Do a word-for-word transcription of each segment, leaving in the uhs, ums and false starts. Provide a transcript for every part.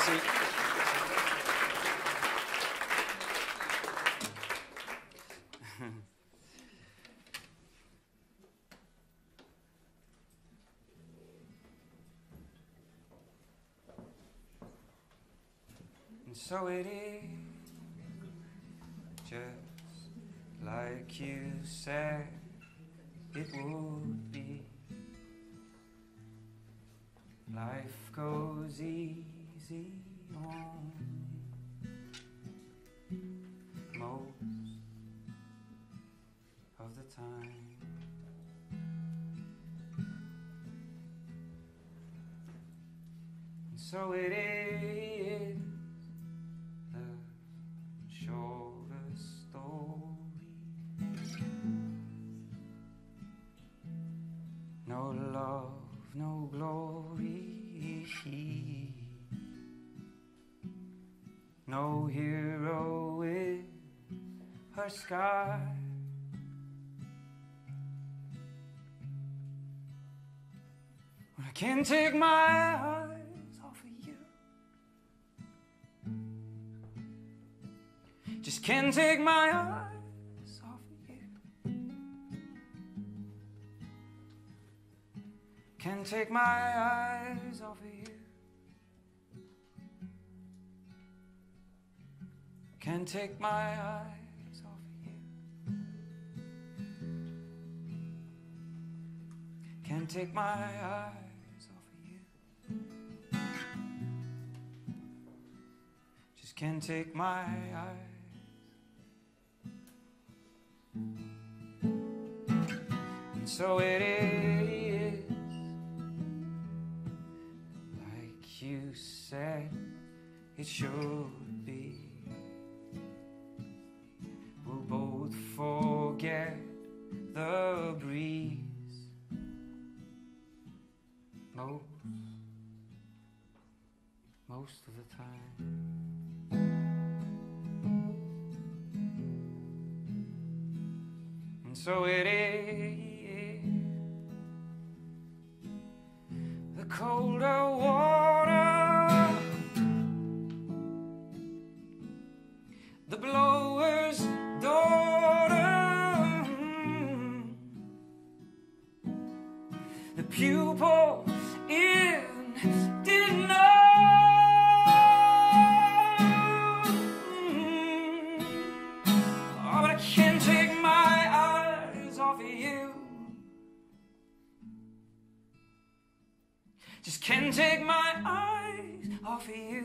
Merci. And so it is, just like you said it would be. Life goes easy on me most of the time. And so it is the shortest story. No love, no glory, no hero with her sky. When I can't take my eyes off of you, just can't take my eyes off of you. Can't take my eyes off of you. Can't take my eyes off of you. Can't take my eyes off of you. Just can't take my eyes. And so it is, like you said it should be. We'll both forget the breeze most, most of the time. And so it is, the colder water, the blower's daughter, the pupil in denial. Oh, but I can't take my eyes off of you. Just can't take my eyes off of you.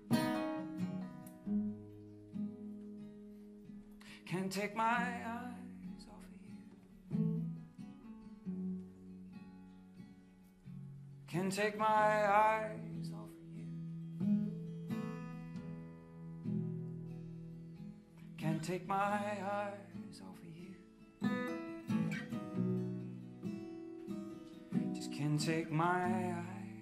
Can't take my eyes off of you. Can't take my eyes off of you. Can't take my eyes off of you. Just can't take my eyes.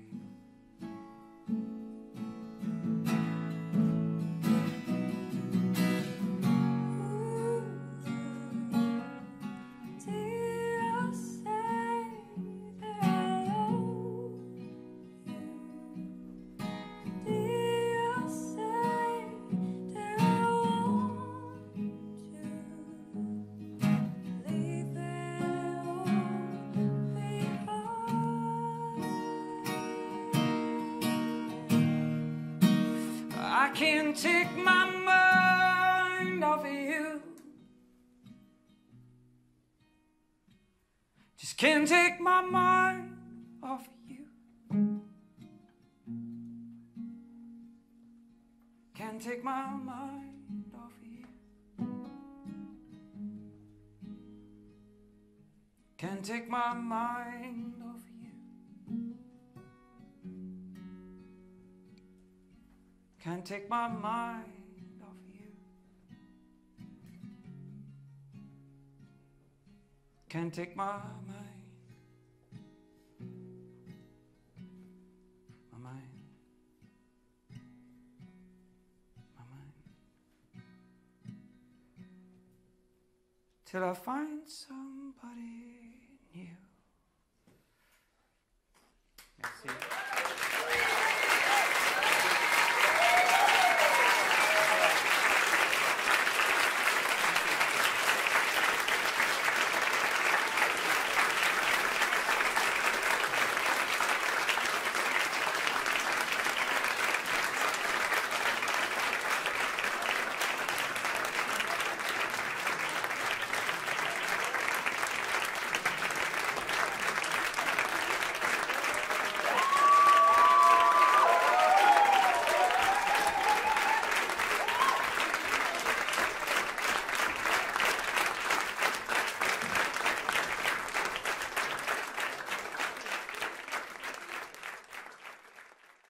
I can't take my mind off of you. Just can't take my mind off of you. Can't take my mind off of you. Can't take my mind off of you. Can't take my mind off of you. Can't take my mind. My mind. My mind. Till I find some